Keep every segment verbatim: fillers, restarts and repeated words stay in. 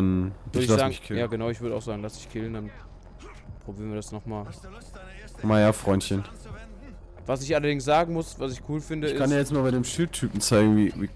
dann Würde ich lass sagen, mich killen. ja genau, ich würde auch sagen, lass dich killen, dann probieren wir das nochmal. Mal ja, Freundchen. Was ich allerdings sagen muss, was ich cool finde, Ich ist... kann dir jetzt mal bei dem Schildtypen zeigen, wie... wie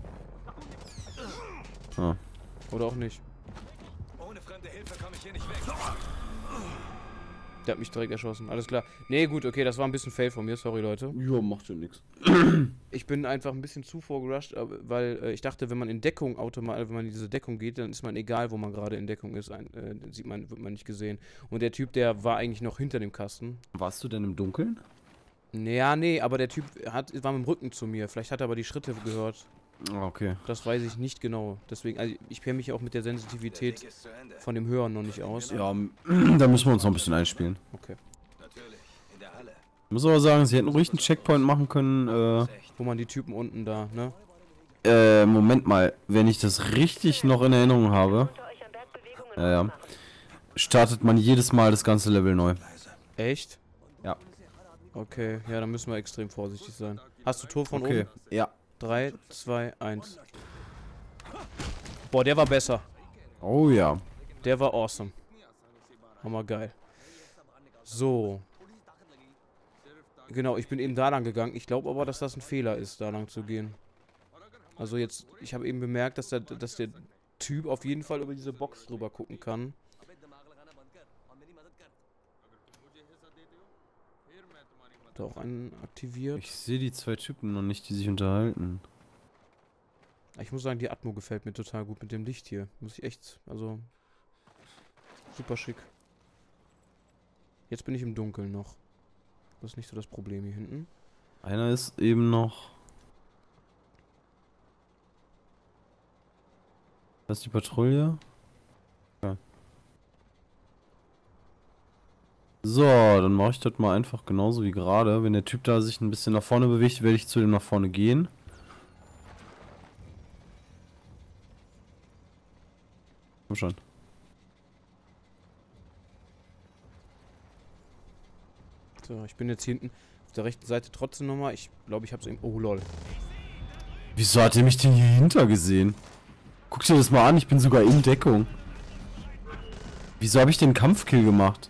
ah. Oder auch nicht. Ohne fremde Hilfe komme ich hier nicht weg. Der hat mich direkt erschossen, alles klar. Nee, gut, okay, das war ein bisschen Fail von mir, sorry Leute. Ja, macht ja nichts. Ich bin einfach ein bisschen zu vorgerusht, weil äh, ich dachte, wenn man in Deckung automatisch, wenn man in diese Deckung geht, dann ist man egal, wo man gerade in Deckung ist, ein, äh, sieht man, wird man nicht gesehen. Und der Typ, der war eigentlich noch hinter dem Kasten. Warst du denn im Dunkeln? Ja, nee, aber der Typ hat, war mit dem Rücken zu mir. Vielleicht hat er aber die Schritte gehört. Ah, okay. Das weiß ich nicht genau. Deswegen, also ich kenne mich auch mit der Sensitivität von dem Hören noch nicht aus. Ja, da müssen wir uns noch ein bisschen einspielen. Okay. Natürlich, in der Halle. Ich muss aber sagen, sie hätten ruhig einen Checkpoint machen können, äh... Wo man die Typen unten da, ne? Äh, Moment mal. Wenn ich das richtig noch in Erinnerung habe... Ja, ja. Startet man jedes Mal das ganze Level neu. Echt? Ja. Okay, ja, dann müssen wir extrem vorsichtig sein. Hast du Tor von Okay, oben? ja. drei, zwei, eins. Boah, der war besser. Oh ja. Der war awesome. Hammer geil. So. Genau, ich bin eben da lang gegangen. Ich glaube aber, dass das ein Fehler ist, da lang zu gehen. Also jetzt, ich habe eben bemerkt, dass der, dass der Typ auf jeden Fall über diese Box drüber gucken kann. Da auch einen aktiviert. Ich sehe die zwei Typen noch nicht, die sich unterhalten. Ich muss sagen, die Atmo gefällt mir total gut mit dem Licht hier. Muss ich echt, also... Super schick. Jetzt bin ich im Dunkeln noch. Das ist nicht so das Problem hier hinten. Einer ist eben noch... Das ist die Patrouille? Ja. So, dann mache ich das mal einfach genauso wie gerade. Wenn der Typ da sich ein bisschen nach vorne bewegt, werde ich zu dem nach vorne gehen. Komm schon. So, ich bin jetzt hier hinten auf der rechten Seite trotzdem nochmal. Ich glaube, ich habe es eben... Oh, lol. Wieso hat er mich denn hier hinter gesehen? Guck dir das mal an, ich bin sogar in Deckung. Wieso habe ich den Kampfkill gemacht?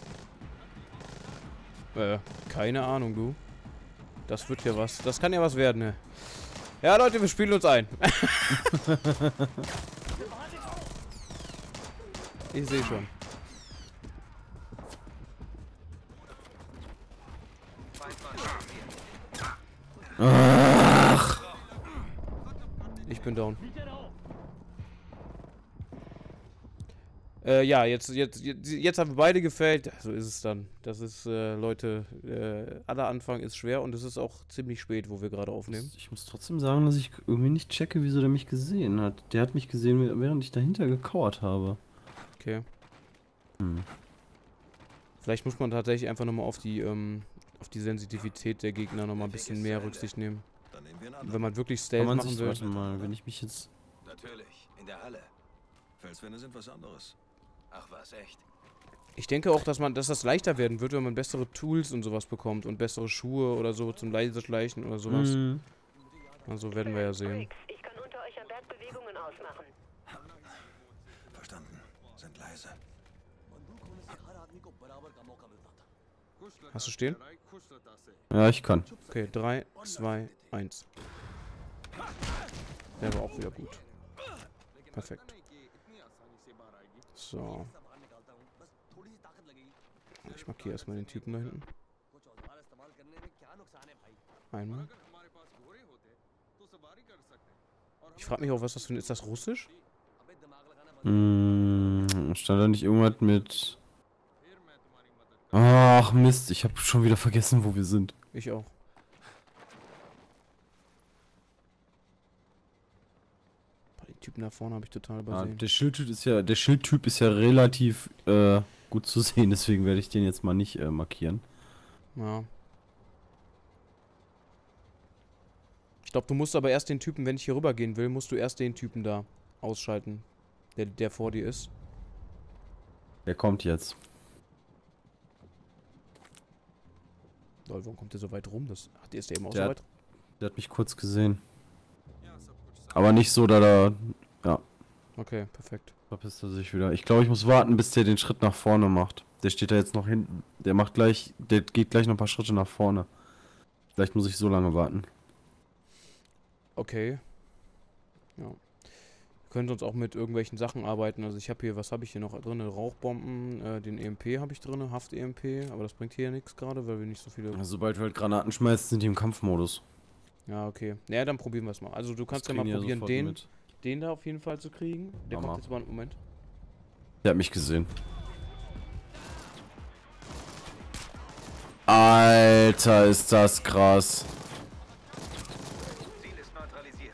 Äh, keine Ahnung, du. Das wird ja was. Das kann ja was werden, ne? Ja, Leute, wir spielen uns ein. Ich sehe schon. Ach. Ich bin down. Äh, ja, jetzt, jetzt, jetzt, jetzt haben wir beide gefällt. So ist es dann. Das ist, äh, Leute, äh, aller Anfang ist schwer und es ist auch ziemlich spät, wo wir gerade aufnehmen. Ich muss trotzdem sagen, dass ich irgendwie nicht checke, wieso der mich gesehen hat. Der hat mich gesehen, während ich dahinter gekauert habe. Okay. Hm. Vielleicht muss man tatsächlich einfach nochmal auf die, ähm, auf die Sensitivität der Gegner nochmal ein bisschen mehr Rücksicht nehmen. Dann nehmen wir einen anderen. Wenn man wirklich Kann Stealth man machen sich, will. warte mal, wenn ich mich jetzt... Natürlich, in der Halle. Felswände sind was anderes. Ach was, echt? Ich denke auch, dass man, dass das leichter werden wird, wenn man bessere Tools und sowas bekommt und bessere Schuhe oder so zum leise Schleichen oder sowas. Hm. Also werden wir ja sehen. Ich kann unter euch am Berg Bewegungen ausmachen. Verstanden. Sind leise. Hast du stehen? Ja, ich kann. Okay, drei, zwei, eins. Der war auch wieder gut. Perfekt. So. Ich markiere erstmal den Typen da hinten. Einmal. Ich frage mich auch, was das für ein... Ist das Russisch? Hm, stand da nicht irgendwas mit... Ach Mist, ich habe schon wieder vergessen, wo wir sind. Ich auch. Den Typen da vorne habe ich total Ja, übersehen. der Schildtyp ist ja, der Schildtyp ist ja relativ äh, gut zu sehen, deswegen werde ich den jetzt mal nicht äh, markieren. Ja. Ich glaube, du musst aber erst den Typen, wenn ich hier rüber gehen will, musst du erst den Typen da ausschalten, der, der vor dir ist. Der kommt jetzt. Lol, warum kommt der so weit rum? Das, ach, der ist der eben auch Der so hat- weit? Der hat mich kurz gesehen. Aber nicht so, da da... Ja. Okay, perfekt. Verpisst er sich wieder. Ich glaube, ich muss warten, bis der den Schritt nach vorne macht. Der steht da jetzt noch hinten. Der macht gleich, der geht gleich noch ein paar Schritte nach vorne. Vielleicht muss ich so lange warten. Okay. Ja. Wir können sonst auch mit irgendwelchen Sachen arbeiten. Also ich habe hier, was habe ich hier noch drin? Rauchbomben, äh, den E M P habe ich drin, Haft-E M P, aber das bringt hier nichts gerade, weil wir nicht so viele... Also, sobald wir halt Granaten schmeißen, sind die im Kampfmodus. Ja, okay. Naja, dann probieren wir es mal. Also du kannst Das ja mal kriegen die probieren, sofort den, mit. den da auf jeden Fall zu kriegen. Der Mama. kommt jetzt mal einen Moment. Der hat mich gesehen. Alter, ist das krass. Ziel ist neutralisiert.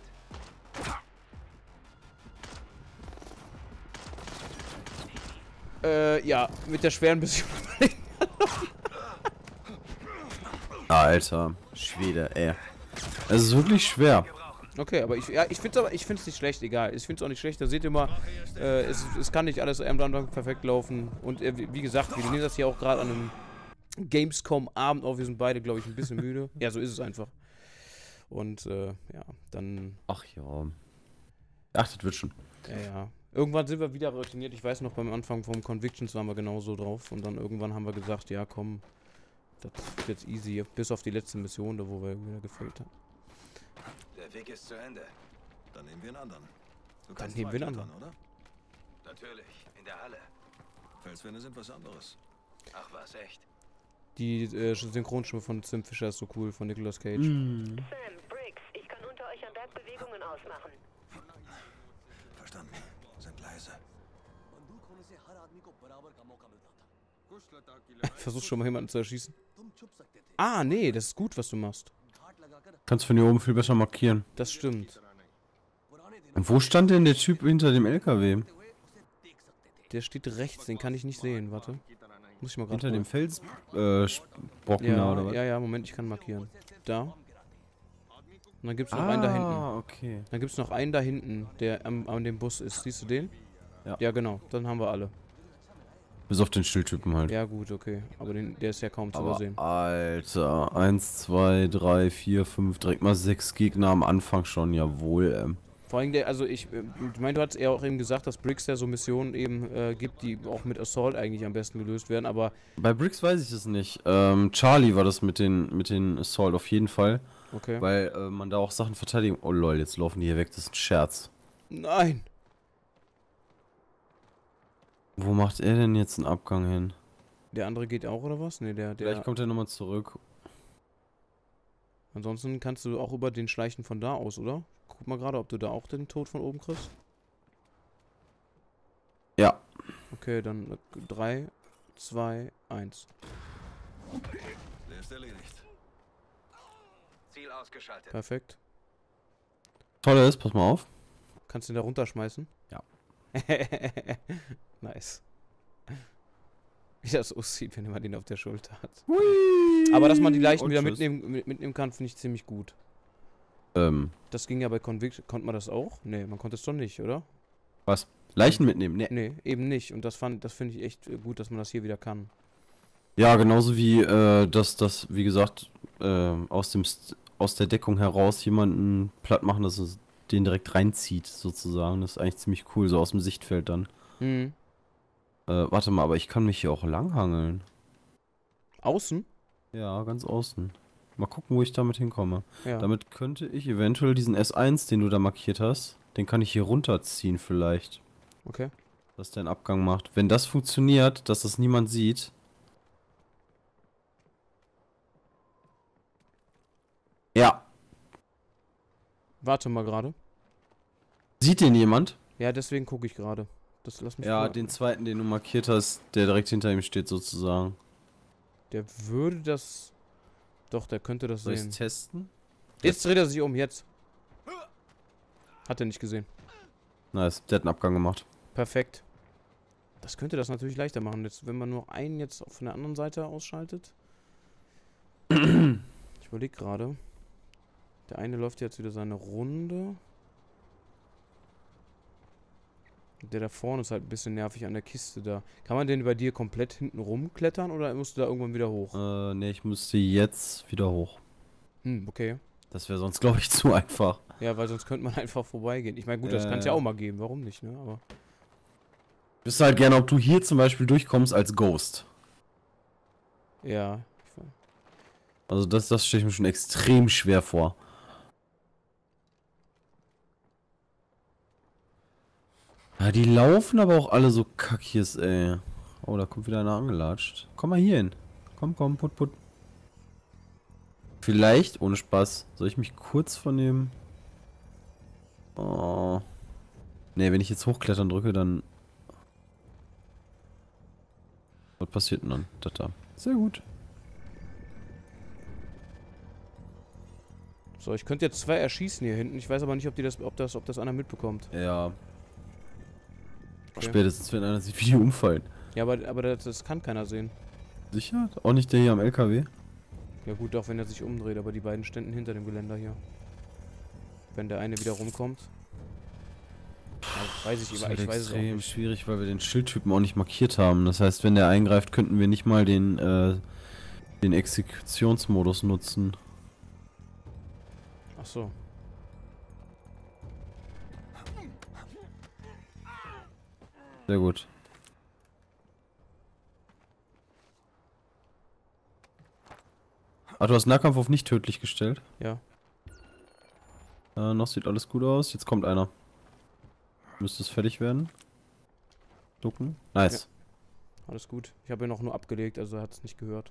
Äh, ja, mit der schweren Mission. Alter, Schwede, ey. Es ist wirklich schwer. Okay, aber ich, ja, ich finde es aber, ich finde es nicht schlecht, egal. Ich finde es auch nicht schlecht, da seht ihr mal, äh, es, es kann nicht alles am Anfang perfekt laufen. Und äh, wie wie gesagt, wir nehmen das hier auch gerade an einem Gamescom-Abend auf. Wir sind beide, glaube ich, ein bisschen müde. Ja, so ist es einfach. Und, äh, ja, dann... Ach ja. Ach, das wird schon. Ja, ja. Irgendwann sind wir wieder routiniert. Ich weiß noch, beim Anfang vom Convictions waren wir genauso drauf. Und dann irgendwann haben wir gesagt, ja komm, das ist jetzt easy. Bis auf die letzte Mission, da wo wir wieder gefällt haben. Der Weg ist zu Ende. Dann nehmen wir einen anderen. Du Dann nehmen wir einen klettern, anderen. oder? Natürlich, in der Halle. Felswände sind was anderes. Ach was, echt? Die äh, Synchronstimme von Tim Fischer ist so cool, von Nicolas Cage. Mm. Sam, Briggs, ich kann unter euch am Berg Bewegungen ausmachen. Verstanden. Sind leise. Versuch schon mal jemanden zu erschießen. Ah, nee, das ist gut, was du machst. Kannst von hier oben viel besser markieren. Das stimmt. Und wo stand denn der Typ hinter dem L K W? Der steht rechts, den kann ich nicht sehen, warte. Muss ich mal gerade Hinter dem Felsbrocken äh, Brocken da, ja, oder was? ja, ja, Moment, ich kann markieren. Da. Und dann gibt's noch einen da hinten. Ah, okay. Dann gibt's noch einen da hinten, der am, an dem Bus ist. Siehst du den? Ja. Ja, genau. Dann haben wir alle. Bis auf den Schildtypen halt. Ja, gut, okay. Aber den, der ist ja kaum zu Aber übersehen. Alter, eins, zwei, drei, vier, fünf, direkt mal sechs Gegner am Anfang schon, jawohl, ähm. Vor allem der, also ich, äh, ich meine, du hast ja auch eben gesagt, dass Briggs ja so Missionen eben äh, gibt, die auch mit Assault eigentlich am besten gelöst werden, aber Bei Briggs weiß ich es nicht. Ähm, Charlie war das mit den, mit den Assault auf jeden Fall. okay. Weil äh, man da auch Sachen verteidigen. Oh lol, jetzt laufen die hier weg, das ist ein Scherz. Nein! Wo macht er denn jetzt einen Abgang hin? Der andere geht auch, oder was? Ne, der, der. Vielleicht kommt er nochmal zurück. Ansonsten kannst du auch über den schleichen von da aus, oder? Guck mal gerade, ob du da auch den Tod von oben kriegst. Ja. Okay, dann drei, zwei, eins. Der ist erledigt. Ziel ausgeschaltet. Perfekt. Toll ist, pass mal auf. Kannst du den da runterschmeißen? Ja. Nice. Wie das aussieht, wenn man den auf der Schulter hat. Hui. Aber dass man die Leichen Und wieder tschüss. mitnehmen, mit- mitnehmen kann, finde ich ziemlich gut. Ähm, Das ging ja bei Convict. Konnte man das auch? Nee, man konnte es doch nicht, oder? was? Leichen mitnehmen? Nee. Nee, eben nicht. Und das fand, das finde ich echt äh, gut, dass man das hier wieder kann. Ja, genauso wie, äh, dass das, wie gesagt, äh, aus dem St aus der Deckung heraus jemanden platt machen, dass es den direkt reinzieht, sozusagen. Das ist eigentlich ziemlich cool, so aus dem Sichtfeld dann. Mhm. Äh, warte mal, aber ich kann mich hier auch langhangeln. Außen? Ja, ganz außen. Mal gucken, wo ich damit hinkomme. Ja. Damit könnte ich eventuell diesen S eins, den du da markiert hast, den kann ich hier runterziehen vielleicht. Okay. Dass der einen Abgang macht. Wenn das funktioniert, dass das niemand sieht. Ja. Warte mal gerade. Sieht den jemand? Ja, deswegen gucke ich gerade. Das lass mich Ja, mal- den zweiten, den du markiert hast, der direkt hinter ihm steht sozusagen. Der würde das. Doch, der könnte das Soll ich sehen. es testen? Jetzt dreht er sich um, jetzt. Hat er nicht gesehen. Nice, der hat einen Abgang gemacht. Perfekt. Das könnte das natürlich leichter machen, jetzt, wenn man nur einen jetzt von der anderen Seite ausschaltet. Ich überlege gerade. Der eine läuft jetzt wieder seine Runde. Der da vorne ist halt ein bisschen nervig an der Kiste da. Kann man den bei dir komplett hinten rumklettern oder musst du da irgendwann wieder hoch? Äh, ne, ich müsste jetzt wieder hoch. Hm, okay. Das wäre sonst, glaube ich, zu einfach. Ja, weil sonst könnte man einfach vorbeigehen. Ich meine, gut, das Äh. kann es ja auch mal geben. Warum nicht, ne? Aber Ich wüsste halt gerne, ob du hier zum Beispiel durchkommst als Ghost. Ja. Also das, das stelle ich mir schon extrem schwer vor. Ja, die laufen aber auch alle so kackies, ey. Oh, da kommt wieder einer angelatscht. Komm mal hier hin. Komm, komm, put, put. Vielleicht, ohne Spaß, soll ich mich kurz von dem... Oh. Ne, wenn ich jetzt hochklettern drücke, dann... Was passiert denn dann? Das da. Sehr gut. So, ich könnte jetzt zwei erschießen hier hinten. Ich weiß aber nicht, ob die das, ob das, ob das einer mitbekommt. Ja. Okay. Spätestens, wenn einer sieht, wie die umfallen. Ja, aber, aber das, das kann keiner sehen. Sicher? Auch nicht der hier am L K W? Ja gut, auch wenn er sich umdreht, aber die beiden ständen hinter dem Geländer hier. Wenn der eine wieder rumkommt. Ja, weiß ich Das ist immer, halt ich weiß es auch extrem nicht. schwierig, weil wir den Schildtypen auch nicht markiert haben. Das heißt, wenn der eingreift, könnten wir nicht mal den, äh, den Exekutionsmodus nutzen. Ach so. Sehr gut. Ah, du hast Nahkampf auf nicht tödlich gestellt. Ja. Äh, noch sieht alles gut aus. Jetzt kommt einer. Müsste es fertig werden. Ducken. Nice. Alles gut. Ich habe ihn auch nur abgelegt, also er hat es nicht gehört.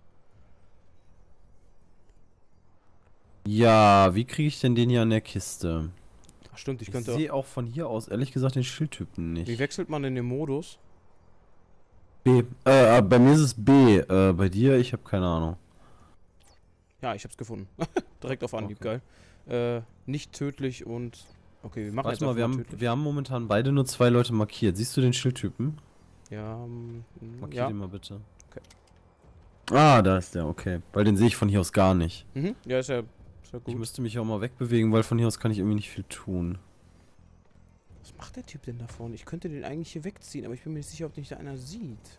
Ja, wie kriege ich denn den hier an der Kiste? Ach stimmt, ich Ich könnte... sehe auch von hier aus ehrlich gesagt den Schildtypen nicht. Wie wechselt man denn den Modus? B. Äh, äh, bei mir ist es B. Äh, bei dir, ich habe keine Ahnung. Ja, ich hab's gefunden. Direkt auf Anhieb, Okay. geil. Äh, nicht tödlich und... Okay, wir machen Warte jetzt mal, einfach wir haben, tödlich. wir haben momentan beide nur zwei Leute markiert. Siehst du den Schildtypen? Ja, ähm, Markier ja. den mal bitte. Okay. Ah, da ist der, okay. Weil den sehe ich von hier aus gar nicht. Mhm. Ja, ist ja, ist ja Ich gut. müsste mich auch mal wegbewegen, weil von hier aus kann ich irgendwie nicht viel tun. Was macht der Typ denn da vorne? Ich könnte den eigentlich hier wegziehen, aber ich bin mir nicht sicher, ob nicht da einer sieht.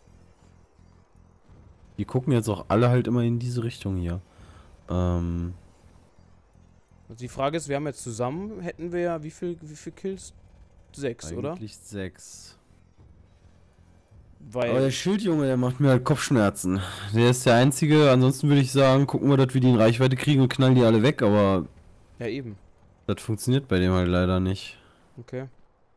Die gucken jetzt auch alle halt immer in diese Richtung hier. Ähm, Also die Frage ist, wir haben jetzt zusammen, hätten wir ja, wie viel, wie viel Kills? Sechs, oder? eigentlich sechs. Weil... Aber der Schildjunge, der macht mir halt Kopfschmerzen. Der ist der einzige, ansonsten würde ich sagen, gucken wir, dass wir die in Reichweite kriegen und knallen die alle weg, aber ja, eben. das funktioniert bei dem halt leider nicht. Okay.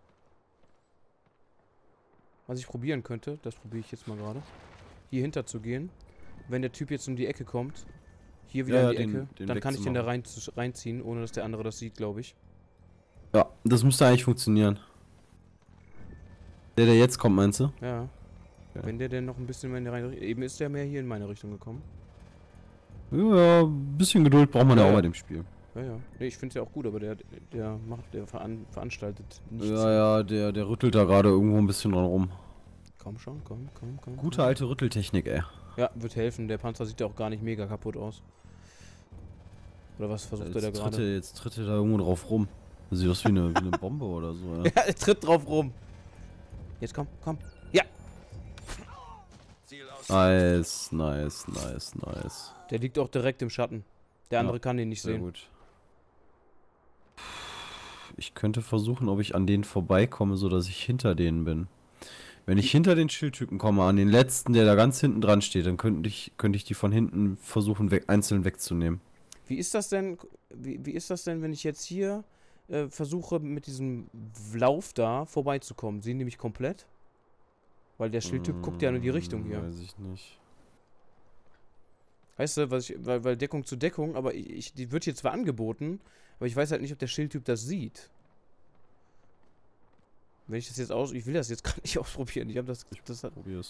Was ich probieren könnte, das probiere ich jetzt mal gerade. Hier hinter zu gehen. Wenn der Typ jetzt um die Ecke kommt, hier wieder Ja, in die den- Ecke, den dann kann ich den da wegzumachen. rein, reinziehen, ohne dass der andere das sieht, glaube ich. Ja, das müsste eigentlich funktionieren. Der, der jetzt kommt, meinst du? Ja. Okay. Wenn der denn noch ein bisschen mehr in die rein... Eben ist der mehr hier in meine Richtung gekommen. Ja, ein bisschen Geduld braucht man ja, Ja, auch ja. bei dem Spiel. Ja, ja. Nee, ich finde es ja auch gut, aber der, der macht, der veran veranstaltet nichts. Ja, ja, der, der rüttelt da gerade irgendwo ein bisschen dran rum. Komm schon, komm, komm, komm. Gute komm. alte Rütteltechnik, ey. Ja, wird helfen. Der Panzer sieht ja auch gar nicht mega kaputt aus. Oder was versucht er da Jetzt tritt, er, gerade? jetzt tritt er da irgendwo drauf rum. Das sieht aus wie eine, wie eine Bombe oder so, ja. Ja, er tritt drauf rum. Jetzt komm, komm. Ja! Ziel aus. Nice, nice, nice, nice. Der liegt auch direkt im Schatten. Der andere Ja, kann den nicht Sehr sehen. gut. Ich könnte versuchen, ob ich an denen vorbeikomme, so dass ich hinter denen bin. Wenn ich hinter den Schildtypen komme, an den letzten, der da ganz hinten dran steht, dann könnte ich, könnte ich die von hinten versuchen, weg, einzeln wegzunehmen. Wie ist das denn, wie, wie ist das denn, wenn ich jetzt hier äh, versuche, mit diesem Lauf da vorbeizukommen? Sehen die mich komplett? Weil der Schildtyp guckt ja nur die Richtung hier. Weiß ich nicht. Weißt du, was ich, weil, weil Deckung zu Deckung, aber ich, ich, die wird hier zwar angeboten, aber ich weiß halt nicht, ob der Schildtyp das sieht. Wenn ich das jetzt aus... Ich will das jetzt gar nicht ausprobieren. Ich habe das... das hat, Probier's.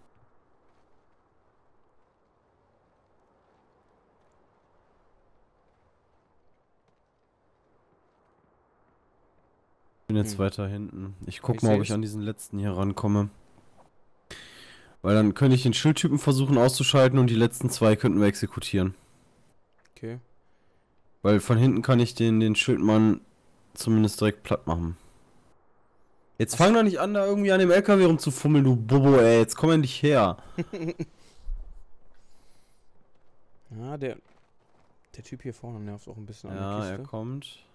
Ich bin jetzt Hm. weiter hinten. Ich guck Ich mal, ob seh's. ich an diesen letzten hier rankomme. Weil dann könnte ich den Schildtypen versuchen auszuschalten und die letzten zwei könnten wir exekutieren. okay. Weil von hinten kann ich den, den Schildmann zumindest direkt platt machen. Jetzt Ach fang doch nicht an, da irgendwie an dem L K W rumzufummeln, du Bobo, ey. Jetzt komm endlich her. Ja, der... Der Typ hier vorne nervt auch ein bisschen an Ja, der er Kiste. kommt.